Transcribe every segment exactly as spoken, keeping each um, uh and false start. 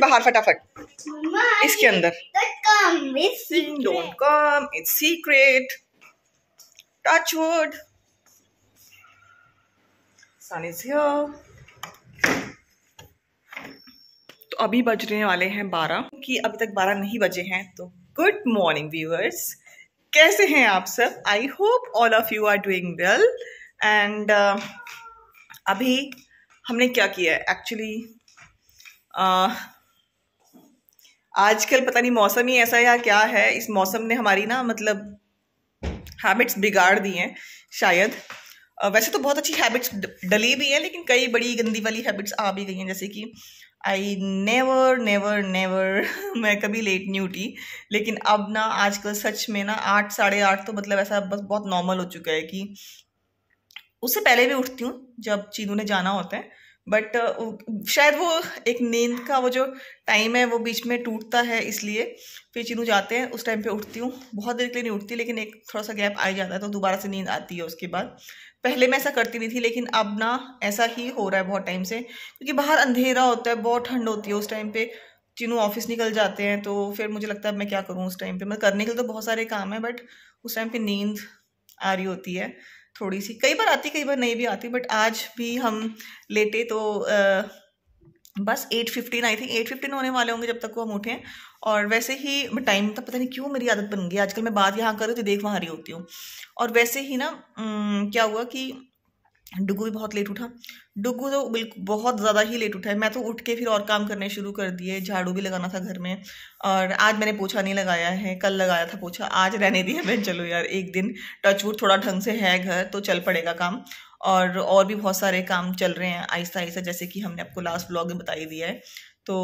बाहर फटाफट इसके अंदर। Don't come, it's secret. Touch wood. Sun is here. तो अभी बज रहे वाले हैं बारह, कि अभी तक बारह नहीं बजे हैं। तो गुड मॉर्निंग व्यूअर्स, कैसे हैं आप सब? I hope all of you are doing well. And अभी हमने क्या किया है एक्चुअली, uh, आजकल पता नहीं मौसम ही ऐसा या क्या है, इस मौसम ने हमारी ना मतलब हैबिट्स बिगाड़ दी हैं शायद। uh, वैसे तो बहुत अच्छी हैबिट्स डली भी हैं, लेकिन कई बड़ी गंदी वाली हैबिट्स आ भी गई हैं, जैसे कि आई नेवर नेवर नेवर मैं कभी लेट नहीं उठी। लेकिन अब ना आजकल सच में ना आठ साढ़े आठ तो मतलब ऐसा बस बहुत नॉर्मल हो चुका है कि उससे पहले भी उठती हूँ जब चीनू ने जाना होता है। बट uh, शायद वो एक नींद का वो जो टाइम है वो बीच में टूटता है, इसलिए फिर चीनू जाते हैं उस टाइम पे उठती हूँ। बहुत देर के लिए नहीं उठती, लेकिन एक थोड़ा सा गैप आ जाता है तो दोबारा से नींद आती है उसके बाद। पहले मैं ऐसा करती नहीं थी, लेकिन अब ना ऐसा ही हो रहा है बहुत टाइम से, क्योंकि बाहर अंधेरा होता है, बहुत ठंड होती है उस टाइम पे। चीनू ऑफिस निकल जाते हैं तो फिर मुझे लगता है मैं क्या करूँ उस टाइम पे। मैं करने के लिए तो बहुत सारे काम है, बट उस टाइम पे नींद आ रही होती है थोड़ी सी, कई बार आती कई बार नहीं भी आती। बट आज भी हम लेटे तो आ, बस at fifteen I think at fifteen होने वाले होंगे जब तक वो हम उठें। और वैसे ही टाइम तक पता नहीं क्यों मेरी आदत बन गई, आजकल मैं बात यहाँ करूँ तो देख वहाँ रही होती हूँ। और वैसे ही ना उम, क्या हुआ कि डुगू भी बहुत लेट उठा। डुगू तो बिल्कुल बहुत ज़्यादा ही लेट उठा है। मैं तो उठ के फिर और काम करने शुरू कर दिए, झाड़ू भी लगाना था घर में। और आज मैंने पोछा नहीं लगाया है, कल लगाया था पोछा, आज रहने दिया मैं। चलो यार एक दिन टचवुड थोड़ा ढंग से है घर तो चल पड़ेगा काम। और और भी बहुत सारे काम चल रहे हैं आहिस्ता आहिस्ता, जैसे कि हमने आपको लास्ट व्लॉग में बता ही दिया है। तो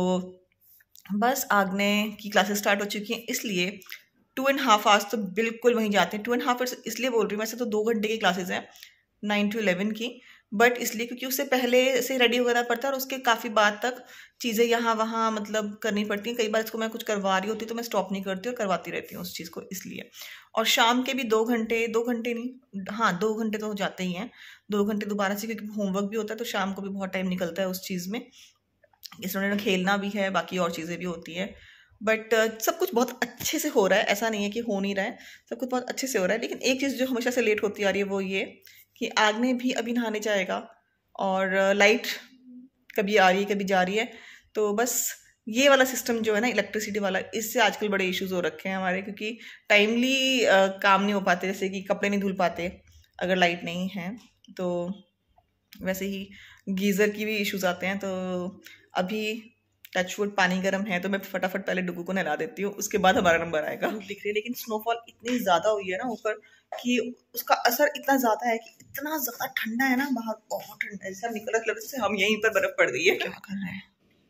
बस आगने की क्लासेस स्टार्ट हो चुकी हैं, इसलिए टू एंड हाफ आवर्स तो बिल्कुल वहीं जाते हैं। टू एंड हाफ आवर्स इसलिए बोल रही हूँ, वैसे तो दो घंटे की क्लासेस हैं नाइन टू इलेवन की, बट इसलिए क्योंकि उससे पहले से रेडी वगैरह पड़ता है और उसके काफ़ी बाद तक चीज़ें यहाँ वहाँ मतलब करनी पड़ती हैं। कई बार इसको मैं कुछ करवा रही होती तो मैं स्टॉप नहीं करती और करवाती रहती हूँ उस चीज़ को, इसलिए। और शाम के भी दो घंटे दो घंटे नहीं हाँ दो घंटे तो जाते ही हैं, दो घंटे दोबारा से, क्योंकि होमवर्क भी होता है तो शाम को भी बहुत टाइम निकलता है उस चीज़ में। स्टूडेंट खेलना भी है, बाकी और चीज़ें भी होती है। बट uh, सब कुछ बहुत अच्छे से हो रहा है, ऐसा नहीं है कि हो नहीं रहा है, सब कुछ बहुत अच्छे से हो रहा है। लेकिन एक चीज़ जो हमेशा से लेट होती आ रही है वो ये कि आगने भी अभी नहाने जाएगा और लाइट कभी आ रही है कभी जा रही है। तो बस ये वाला सिस्टम जो है ना इलेक्ट्रिसिटी वाला, इससे आजकल बड़े इश्यूज हो रखे हैं हमारे, क्योंकि टाइमली काम नहीं हो पाते, जैसे कि कपड़े नहीं धुल पाते अगर लाइट नहीं है तो। वैसे ही गीज़र की भी इश्यूज आते हैं। तो अभी टचवुड पानी गर्म है तो मैं फटाफट पहले डुगू को नहला देती हूँ, उसके बाद हमारा नंबर आएगा। दिख रही है, लेकिन स्नोफॉल इतनी ज़्यादा हुई है ना ऊपर कि उसका असर इतना ज़्यादा है कि इतना ज़्यादा ठंडा है ना, बाहर बहुत ठंडा है, जैसे निकल रहा जैसे हम यहीं पर बर्फ पड़ गई है। क्या कर रहे हैं,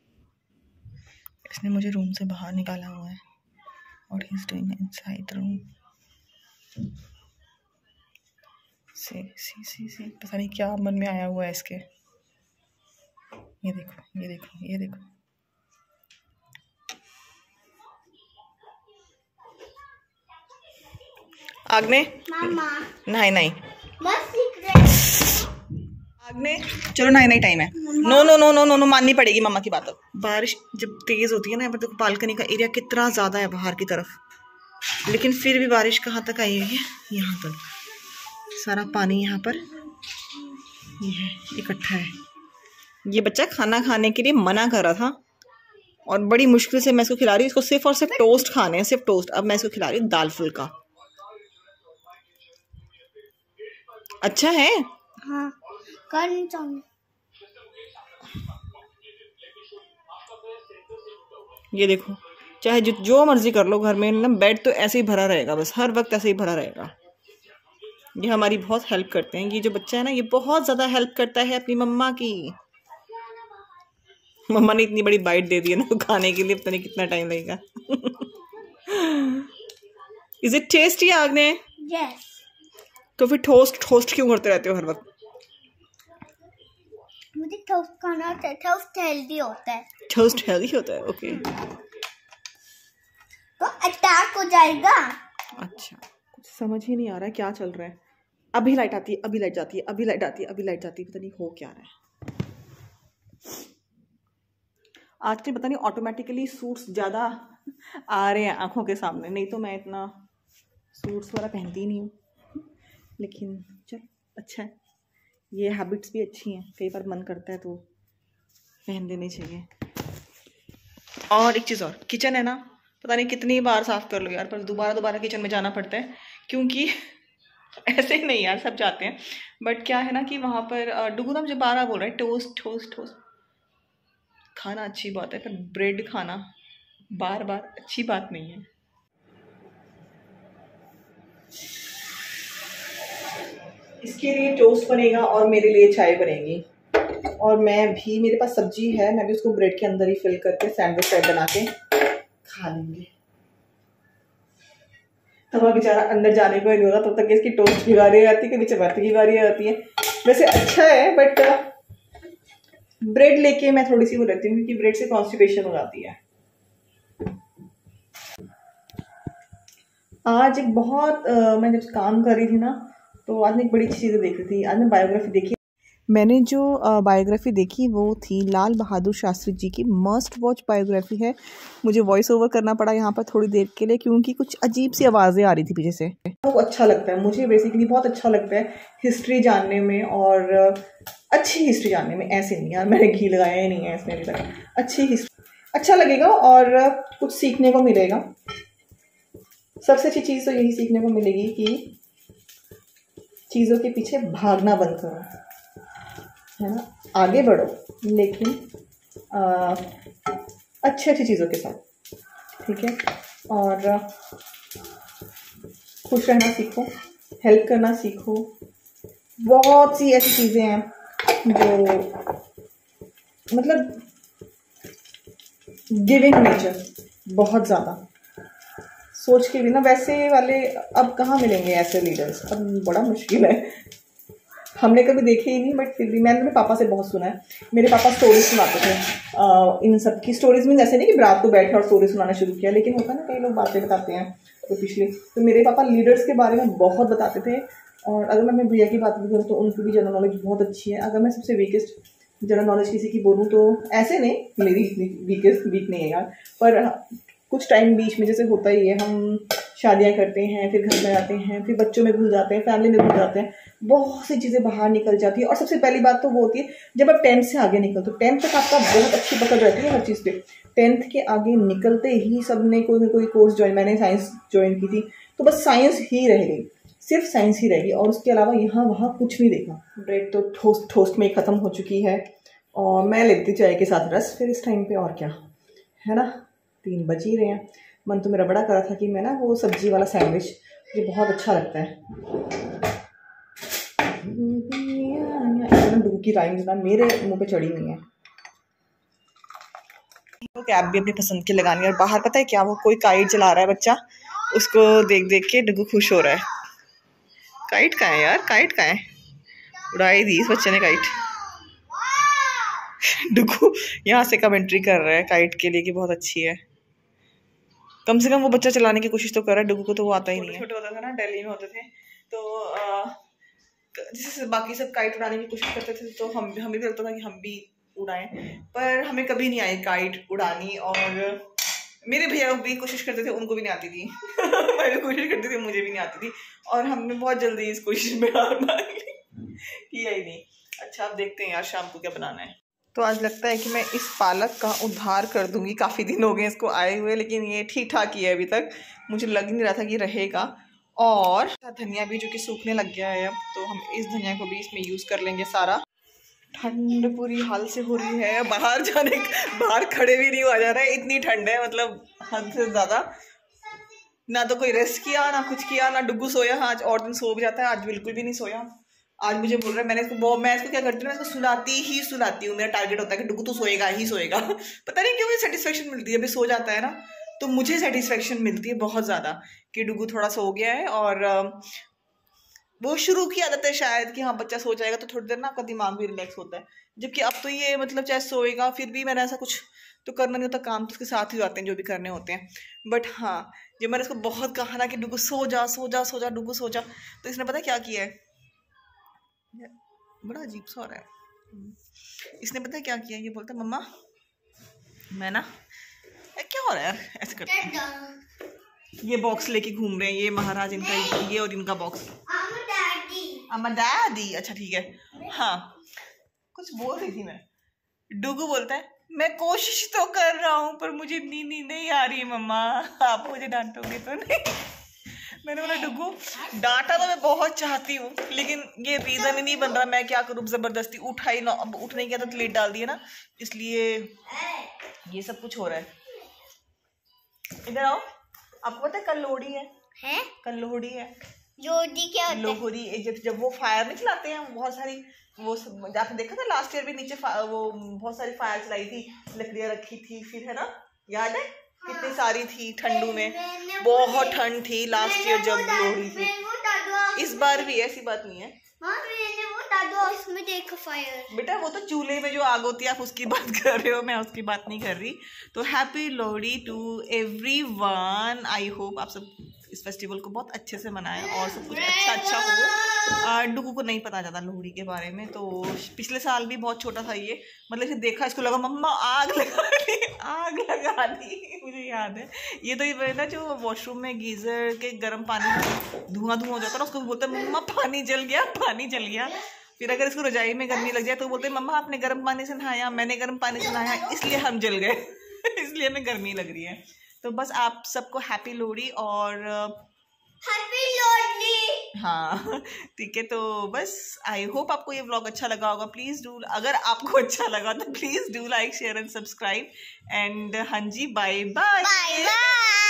इसने मुझे रूम से बाहर निकाला हुआ है और he is doing inside room. सी सी सी सी पता नहीं क्या मन में आया हुआ है इसके। ये देखो ये देखो ये देखो, आगने नहीं नहीं आगने चलो नहीं नहीं टाइम है। No no no no no no माननी पड़ेगी मम्मा की बात। बारिश जब तेज होती है ना, यहाँ पर देखो बालकनी का एरिया कितना ज्यादा है बाहर की तरफ, लेकिन फिर भी बारिश कहाँ तक आई हुई है, यहाँ तक सारा पानी यहाँ पर ये है इकट्ठा है। ये बच्चा खाना खाने के लिए मना कर रहा था और बड़ी मुश्किल से मैं इसको खिला रही हूँ। इसको सिर्फ और सिर्फ टोस्ट खाने हैं, सिर्फ टोस्ट। अब मैं इसको खिला रही हूँ दाल फुल्का। अच्छा है हाँ, करनी चाहिए। ये देखो, चाहे जो जो मर्जी कर लो घर में ना, बेड तो ऐसे ही भरा रहेगा, बस हर वक्त ऐसे ही भरा रहेगा। ये हमारी बहुत हेल्प करते हैं, ये जो बच्चा है ना ये बहुत ज़्यादा हेल्प करता है अपनी मम्मा की। मम्मा ने इतनी बड़ी बाइट दे दी है ना खाने के लिए, पता नहीं कितना टाइम लगेगा। इज इट टेस्टी आगने? यस। तो फिर टोस्ट टोस्ट क्यों करते रहते हो हर वक्त? मुझे टोस्ट खाना होता है, टोस्ट हेल्दी होता है। टोस्ट हेल्दी होता है, ओके। तो अटैक हो जाएगा। अच्छा, कुछ समझ ही नहीं आ रहा है क्या चल रहा है। अभी लाइट आती है, अभी लाइट जाती है, अभी लाइट आती है, अभी लाइट जाती है, पता नहीं हो क्या रहा है। आजकल पता नहीं ऑटोमेटिकली सूट्स ज़्यादा आ रहे हैं आँखों के सामने, नहीं तो मैं इतना सूट्स वाला पहनती ही नहीं हूँ, लेकिन चल अच्छा है, ये हैबिट्स भी अच्छी हैं, कई बार मन करता है तो पहन लेनी चाहिए। और एक चीज़ और, किचन है ना, पता नहीं कितनी बार साफ़ कर लो यार, पर दोबारा दोबारा किचन में जाना पड़ता है, क्योंकि ऐसे ही नहीं यार, सब जाते हैं, बट क्या है ना कि वहाँ पर डुगू ना मुझे बार बार बोल रहा है टोस्ट टोस्ट टोस्ट। खाना अच्छी बात है, पर ब्रेड खाना बार बार अच्छी बात नहीं है। इसके लिए टोस्ट बनेगा और मेरे लिए चाय बनेगी, और मैं भी, मेरे पास सब्जी है, मैं भी उसको ब्रेड के अंदर ही फिल करके सैंडविच टाइप बना के खा लेंगे। तब तो बेचारा अंदर जाने को ही नहीं होगा, तब तो तक इसकी टोस्ट की बारी आती है, कभी चपाती की बारी आती है। वैसे अच्छा है, बट ब्रेड लेके मैं थोड़ी सी वो रहती हूँ, क्योंकि ब्रेड से कॉन्स्टिपेशन हो जाती है। आज एक बहुत आ, मैं जब काम कर रही थी ना, तो आज मैं एक बड़ी अच्छी चीज़ें देख रही थी। आज मैं बायोग्राफी देखी, मैंने जो बायोग्राफी देखी वो थी लाल बहादुर शास्त्री जी की। मस्ट वॉच बायोग्राफी है। मुझे वॉइस ओवर करना पड़ा यहाँ पर थोड़ी देर के लिए, क्योंकि कुछ अजीब सी आवाज़ें आ रही थी पीछे से। वो अच्छा लगता है मुझे, बेसिकली बहुत अच्छा लगता है हिस्ट्री जानने में, और अच्छी हिस्ट्री जानने में। ऐसे नहीं यार, मैंने घी लगाया ही नहीं है इसमें अभी तक। अच्छी हिस्ट्री अच्छा लगेगा और कुछ सीखने को मिलेगा। सबसे अच्छी चीज़ तो यही सीखने को मिलेगी कि चीज़ों के पीछे भागना बंद करो, है ना, आगे बढ़ो, लेकिन आ, अच्छी अच्छी चीज़ों के साथ, ठीक है। और खुश रहना सीखो, हेल्प करना सीखो। बहुत सी ऐसी चीज़ें हैं जो मतलब गिविंग नेचर, बहुत ज़्यादा सोच के भी ना, वैसे वाले अब कहाँ मिलेंगे ऐसे लीडर्स, अब बड़ा मुश्किल है। हमने कभी देखे ही नहीं, बट फिर भी मैंने अपने पापा से बहुत सुना है। मेरे पापा स्टोरीज सुनाते थे, आ, इन सब की स्टोरीज में, जैसे नहीं कि रात को बैठे और स्टोरी सुनाना शुरू किया, लेकिन होता है ना कई लोग बातें बताते हैं तो पिछले, तो मेरे पापा लीडर्स के बारे में बहुत बताते थे। और अगर मैं अपने भैया की बात भी करूँ तो उनकी भी जनरल नॉलेज बहुत अच्छी है। अगर मैं सबसे वीकेस्ट जनरल नॉलेज किसी की बोलूँ तो ऐसे नहीं, मेरी इतनी वीकेस्ट वीक नहीं है यार, पर कुछ टाइम बीच में जैसे होता ही है, हम शादियां करते हैं, फिर घर में आते हैं, फिर बच्चों में भूल जाते हैं, फैमिली में भूल जाते हैं, बहुत सी चीज़ें बाहर निकल जाती है। और सबसे पहली बात तो वो होती है जब आप टेंथ से आगे निकलते हो, टेंथ तक आपका बहुत अच्छी पकड़ रहती है हर चीज़ पे। टेंथ के आगे निकलते ही सब ने कोई ना कोई कोर्स ज्वाइन, मैंने साइंस ज्वाइन की थी, तो बस साइंस ही रह गई, सिर्फ साइंस ही रहेगी, और उसके अलावा यहाँ वहाँ कुछ नहीं देखा। ब्रेड तो ठोस्ट ठोस्ट में ख़त्म हो चुकी है, और मैं लेती चाय के साथ रस फिर इस टाइम पे, और क्या है ना, तीन बज ही रहे हैं। मन तो मेरा बड़ा कर रहा था कि मैं ना वो सब्जी वाला सैंडविच, मुझे बहुत अच्छा लगता है। डुगू की राइम्स ना मेरे मुंह पे चढ़ी हुई है। तो कैप भी अपनी पसंद की लगानी है, और बाहर पता है क्या, वो कोई काइट चला रहा है बच्चा, उसको देख देख के डुगू खुश हो रहा है। काइट कहाँ है यार, काइट कहाँ है, उड़ाई दी इस बच्चे ने काइट। डुगू यहाँ से कमेंट्री कर रहा है काइट के लिए कि बहुत अच्छी है। कम से कम वो बच्चा चलाने की कोशिश तो कर रहा है, डुगू को तो वो आता ही नहीं है। छोटे होता था ना, दिल्ली में होते थे, तो जैसे बाकी सब काइट उड़ाने की कोशिश करते थे, तो हम हमें भी लगता था कि हम भी उड़ाएं, पर हमें कभी नहीं आई काइट उड़ानी। और मेरे भैया भी कोशिश करते थे, उनको भी नहीं आती थी। मैं भी कोशिश करती थी, मुझे भी नहीं आती थी, और हमने बहुत जल्दी इस कोशिश में हार मान ली, किया ही नहीं। अच्छा, अब देखते हैं यार शाम को क्या बनाना है। तो आज लगता है कि मैं इस पालक का उद्धार कर दूंगी। काफ़ी दिन हो गए इसको आए हुए, लेकिन ये ठीक ठाक ही है अभी तक, मुझे लग नहीं रहा था कि रहेगा। और धनिया भी जो कि सूखने लग गया है अब, तो हम इस धनिया को भी इसमें यूज़ कर लेंगे सारा। ठंड पूरी हाल से हो रही है, बाहर जाने बाहर खड़े भी नहीं हुआ जा रहा है, इतनी ठंड है, मतलब हद से ज़्यादा। ना तो कोई रेस्ट किया, ना कुछ किया, ना डुगू सोया। आज और दिन सो भी जाता है, आज बिल्कुल भी नहीं सोया। आज मुझे बोल रहा है, मैंने इसको मैं इसको क्या करती हूँ, मैं इसको सुलाती ही सुलाती हूँ। मेरा टारगेट होता है कि डुगू तो सोएगा ही सोएगा। पता नहीं क्यों मुझे सेटिस्फेक्शन मिलती है, अभी सो जाता है ना, तो मुझे सेटिस्फेक्शन मिलती है बहुत ज़्यादा कि डुगू थोड़ा सो गया है। और वो शुरू की आदत है शायद कि हाँ बच्चा सो जाएगा तो थोड़ी देर ना आपका दिमाग भी रिलैक्स होता है, जबकि अब तो ये मतलब चाहे सोएगा फिर भी मैंने ऐसा कुछ तो करना नहीं होता, काम तो उसके साथ ही जाते हैं जो भी करने होते हैं। बट हाँ, जब मैंने इसको बहुत कहा ना कि डुगू सो जा सो जा सो जा डुगू सो जा, तो इसने पता क्या किया है, बड़ा अजीब सा हो रहा है। इसने पता है क्या किया, ये बोलता है मम्मा मैं ना क्या हो रहा है यार, ऐसे करते ये बॉक्स लेके घूम रहे हैं ये महाराज, इनका ये और इनका बॉक्स। अम्मा डैडी, अच्छा ठीक है। हाँ कुछ बोल रही थी मैं। डुगू बोलता है मैं कोशिश तो कर रहा हूँ पर मुझे नींद नहीं आ रही मम्मा, आप मुझे डांटोगे तो नहीं। मैंने बोला डुगू डांटा तो मैं बहुत चाहती हूँ लेकिन ये रीजन ही नहीं बन रहा, मैं क्या करूँ, जबरदस्ती उठा ही ना, अब उठ नहीं गया तो लेट डाल दिया ना, इसलिए ये सब कुछ हो रहा है। इधर आओ, आपको पता है कल लोहड़ी है? है? कल लोहड़ी है। लोहड़ी क्या होता है? लोहड़ी जब जब वो फायर नहीं चलाते हैं बहुत सारी, वो आपने देखा था लास्ट ईयर भी नीचे वो बहुत सारी फायर चलाई थी, लकड़ियां रखी थी, फिर है ना, याद है? हाँ। कितनी सारी थी ठंडू में, बहुत ठंड थी लास्ट ईयर जब लोहड़ी थी। इस बार भी ऐसी बात नहीं है। उसमें देखो फायर। बेटा वो तो चूल्हे में जो आग होती है आप उसकी बात कर रहे हो, मैं उसकी बात नहीं कर रही। तो happy Lohri to everyone. I hope आप सब इस फेस्टिवल को बहुत अच्छे से मनाएं और सब कुछ अच्छा अच्छा हो। डुगू को नहीं पता जाता लोहड़ी के बारे में, तो पिछले साल भी बहुत छोटा था ये, मतलब इसे देखा इसको लगा मम्मा आग लगा दी, आग लगा दी। मुझे याद है ये तो ये ना जो वॉशरूम में गीजर के गर्म पानी धुआं धुआं हो जाता है ना, उसको बोलते हैं मम्मा पानी जल गया, पानी जल गया। फिर अगर इसको रजाई में गर्मी लग जाए तो बोलते हैं मम्मा आपने गर्म पानी से नहाया, मैंने गर्म पानी से नहाया इसलिए हम जल गए, इसलिए हमें गर्मी लग रही है। तो बस आप सबको हैप्पी लोहड़ी और हैप्पी लोहड़ी। हाँ ठीक है, तो बस आई होप आपको ये व्लॉग अच्छा लगा होगा। प्लीज डू, अगर आपको अच्छा लगा तो please do like share and subscribe and हाँ जी बाय बाय।